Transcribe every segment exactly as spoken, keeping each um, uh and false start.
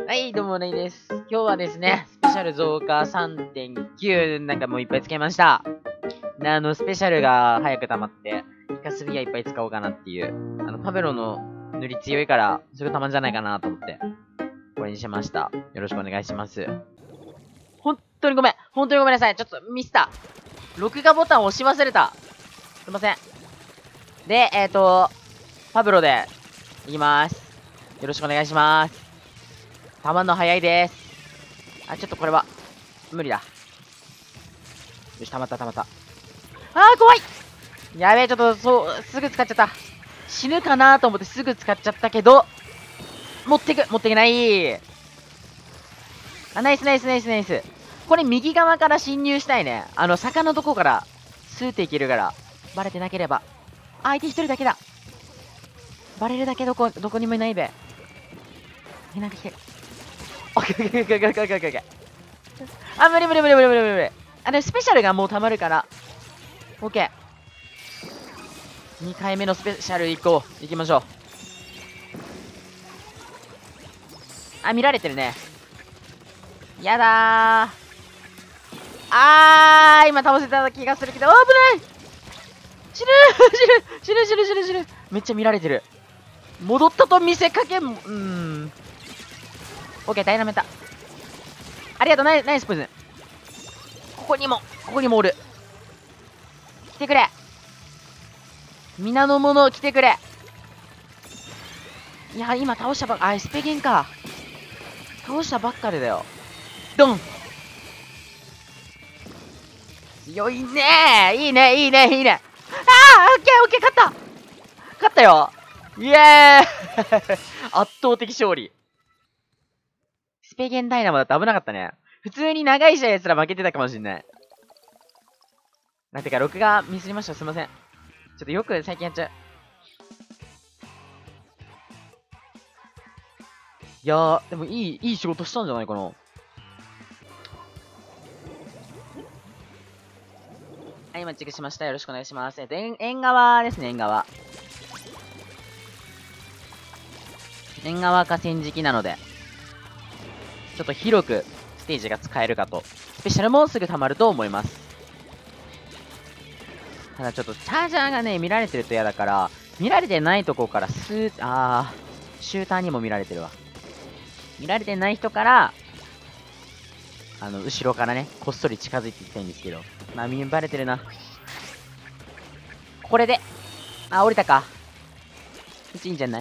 はい、どうもねいです。今日はですね、スペシャル増加 さんてんきゅう なんかもういっぱいつけました。で、あの、スペシャルが早く溜まって、イカスビはいっぱい使おうかなっていう。あの、パベロの塗り強いから、すぐ溜まるんじゃないかなと思って、これにしました。よろしくお願いします。本当にごめん。本当にごめんなさい。ちょっとミスった。録画ボタンを押し忘れた。すいません。で、えっ、ー、と、パブロで、いきます。よろしくお願いします。たまんの早いです。あ、ちょっとこれは、無理だ。よし、たまったたまった。あー、怖い。やべえ、ちょっと、そう、すぐ使っちゃった。死ぬかなと思ってすぐ使っちゃったけど、持ってく、持っていけない。あ、ナイスナイスナイスナイス。これ右側から侵入したいね。あの、坂のとこから、スーっていけるから、バレてなければ。あ、相手一人だけだ。バレるだけどこ、どこにもいないべ。え、なんか来てる。オッケーオッケーオッケーオッケーオッケーオッケーオッケー。あ、無理無理無理無理無理無理無理。あ、でもスペシャルがもう溜まるから。オッケー。にかいめのスペシャル行こう。行きましょう。あ、見られてるね。やだー。あー、今倒せた気がするけど、危ない。死ぬー死ぬ死ぬ死ぬ死ぬ死ぬ。めっちゃ見られてる。戻ったと見せかけん、うーん。オッケー、ダイナメンタ。ありがとう、ナイナイスポイズン。ここにも、ここにもおる。来てくれ。皆の者来てくれ。いや、今倒したばっか、あ、スペゲンか。倒したばっかでだよ。ドン。強いねー。いいね、いいね、いいね。あー、オッケー、オッケー、勝った。勝ったよ。イエーイ圧倒的勝利。スペゲンダイナモだって危なかったね。普通に長い試合やつら負けてたかもしんない。なんてか、録画ミスりました。すいません。ちょっとよく最近やっちゃう。いやー、でもいい、いい仕事したんじゃないかな。はい、マッチングしました。よろしくお願いします。えっと、縁、縁側ですね、縁側。縁側河川敷なので、ちょっと広くステージが使えるかと。スペシャルもすぐ溜まると思います。ただちょっとチャージャーがね、見られてると嫌だから、見られてないとこからスー、あー、シューターにも見られてるわ。見られてない人から、あの、後ろからね、こっそり近づいていきたいんですけど。まあ、見バレてるな。これで、あ、降りたか。うちいいんじゃない？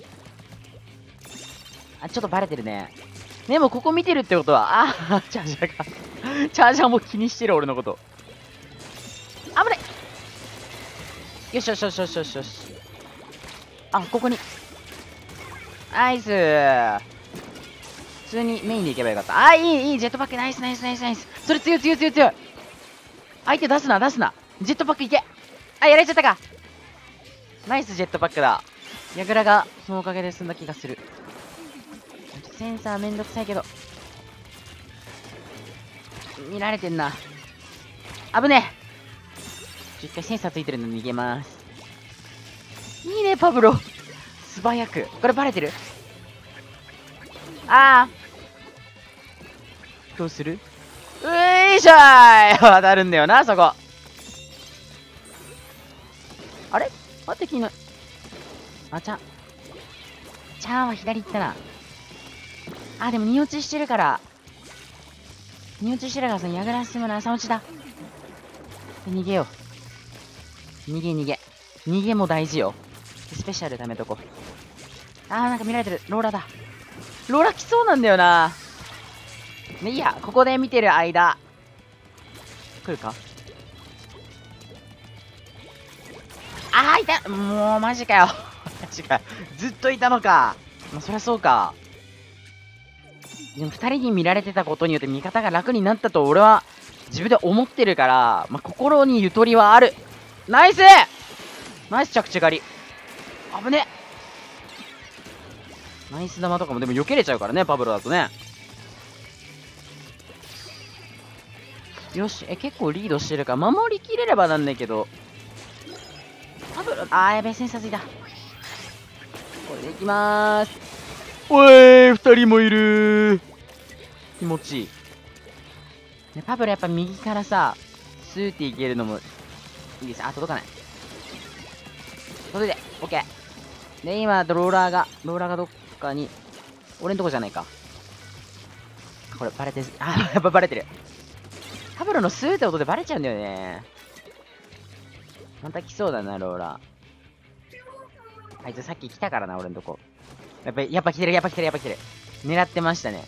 あ、ちょっとバレてるね。でも、ここ見てるってことは、あー、チャージャーが。チャージャーも気にしてる、俺のこと。危ない。よしよしよしよしよしよし。あ、ここに。ナイスー。普通にメインで行けばよかった。あ、いい、いい、ジェットパック、ナイス、ナイス、ナイス、ナイス。それ強い、強い、強い、強い。相手出すな、出すな。ジェットパックいけ。あ、やられちゃったか。ナイス、ジェットパックだ。ヤグラが、そのおかげで済んだ気がする。センサーめんどくさいけど。見られてんな。危ねえ。一回センサーついてるの逃げます。いいね、パブロ。素早く。これバレてる？ああ。どうする？うーいしょーい当たるんだよな、そこ。あれあ、敵いない。あ、ちゃん。ちゃんは左行ったな。あ、でも、二落ちしてるから。二落ちしてるからさ、矢倉進むな、さん落ちだ。逃げよう。逃げ逃げ。逃げも大事よ。スペシャル貯めとこう。あー、なんか見られてる。ローラだ。ローラ来そうなんだよな。ね、いいや、ここで見てる間。来るか？あー、いた。もう、マジかよ。マジかよ。ずっといたのか。まあ、そりゃそうか。でも、二人に見られてたことによって味方が楽になったと俺は自分で思ってるから、まあ、心にゆとりはある。ナイスナイス着地狩り。危ね。ナイス玉とかもでも避けれちゃうからね、パブロだとね。よし、え、結構リードしてるから、守りきれればなんだけど。パブロ、あー、やべえ、センサーついた。これでいきまーす。 おい、二人もいる。気持ちいい。ね、パブロやっぱ右からさ、スーっていけるのもいいです。あ、届かない。届いて、オッケー。で、今、ローラーが、ローラーがどっかに、俺んとこじゃないか。これ、バレてる。あ、やっぱバレてる。パブロのスーって音でバレちゃうんだよね。また来そうだな、ローラー。あいつさっき来たからな、俺んとこ。やっぱ、やっぱ来てる、やっぱ来てる、やっぱ来てる。狙ってましたね。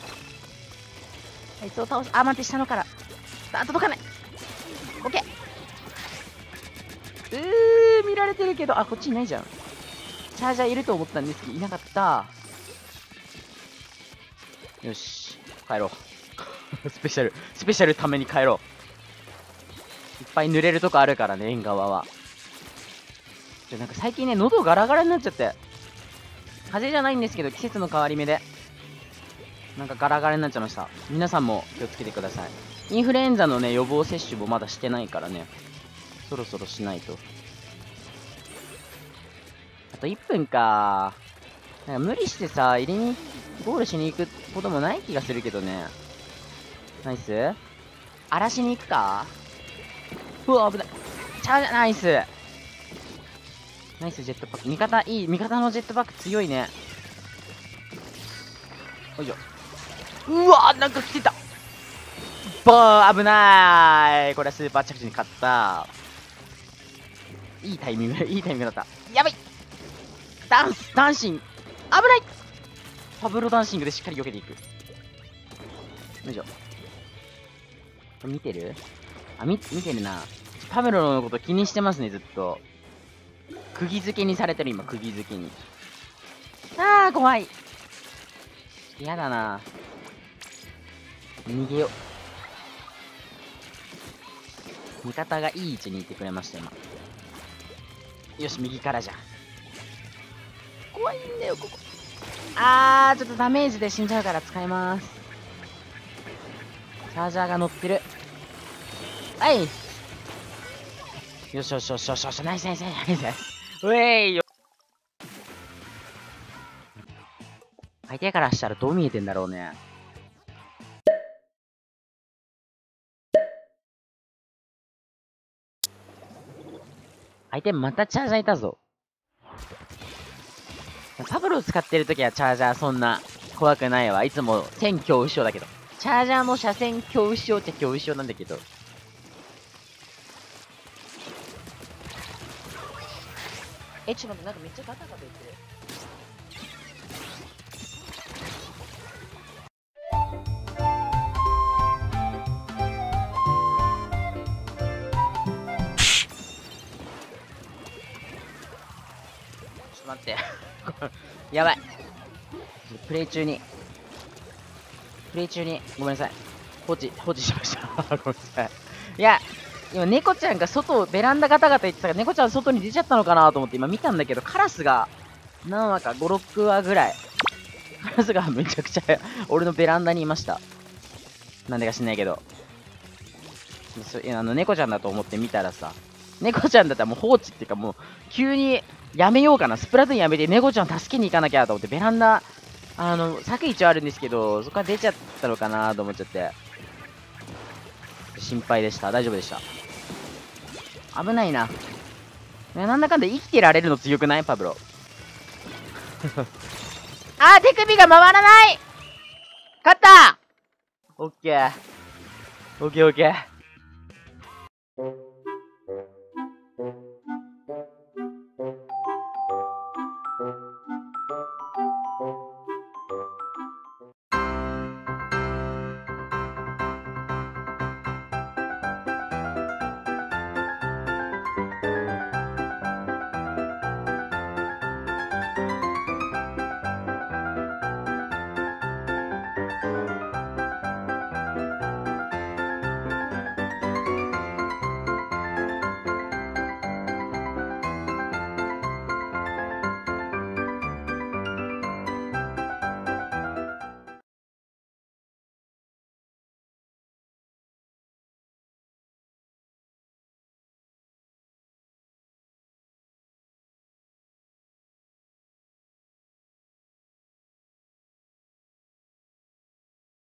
あいつを倒す。あ、待って、下のから。あ、届かない。オッケー。うー、見られてるけど、あ、こっちいないじゃん。チャージャーいると思ったんですけど、いなかった。よし、帰ろう。スペシャル、スペシャルために帰ろう。いっぱい濡れるとこあるからね、縁側は。ちょ、なんか最近ね、喉ガラガラになっちゃって。風邪じゃないんですけど、季節の変わり目で。なんかガラガラになっちゃいました。皆さんも気をつけてください。インフルエンザのね、予防接種もまだしてないからね。そろそろしないと。あといっぷんか。なんか無理してさ、入れに、ゴールしに行くこともない気がするけどね。ナイス。荒らしに行くか。うわ、危ない。チャージャー、ナイス。ナイスジェットパック。味方、いい。味方のジェットパック強いね。よいしょ。うわー、なんか来てた。バー、危ない。これはスーパー着地に勝った。いいタイミング、いいタイミングだった。やばい。ダンス、ダンシング。危ない。パブロダンシングでしっかり避けていく。よいしょ。見てる？あ、み、見てるな。パブロのこと気にしてますね、ずっと。釘付けにされてる、今、釘付けに。あー、怖い。嫌だな。逃げよう。味方がいい位置にいてくれました、今。よし、右からじゃ。怖いんだよ、ここ。あー、ちょっとダメージで死んじゃうから使います。チャージャーが乗ってる。はい。よしよしよしよしよし、ナイスナイスナイスナイス。うえいよ。相手からしたらどう見えてんだろうね。相手またチャージャーいたぞ。パブロ使ってるときはチャージャーそんな怖くないわ。いつも線恐怖症だけど。チャージャーも車線恐怖症って恐怖症なんだけど。え、ちょっと待って、なんかめっちゃガタガタ言ってる。ちょっと待って。やばい。プレイ中に。プレイ中に、ごめんなさい。放置、放置しました。ごめんなさい。いや、今、猫ちゃんが外、ベランダガタガタ言ってたから、猫ちゃん外に出ちゃったのかなと思って今見たんだけど、カラスが何羽か、ご、ろく羽ぐらい。カラスがめちゃくちゃ、俺のベランダにいました。なんでか知んないけど。そあの、猫ちゃんだと思って見たらさ、猫ちゃんだったらもう放置っていうかもう、急にやめようかな。スプラトゥーンやめて猫ちゃん助けに行かなきゃと思って、ベランダ、あの、柵一応あるんですけど、そこから出ちゃったのかなと思っちゃって。心配でした。大丈夫でした。危ないな。なんだかんだ生きてられるの強くないパブロ。あー、手首が回らない。勝った。オッケー。オッケーオッケー。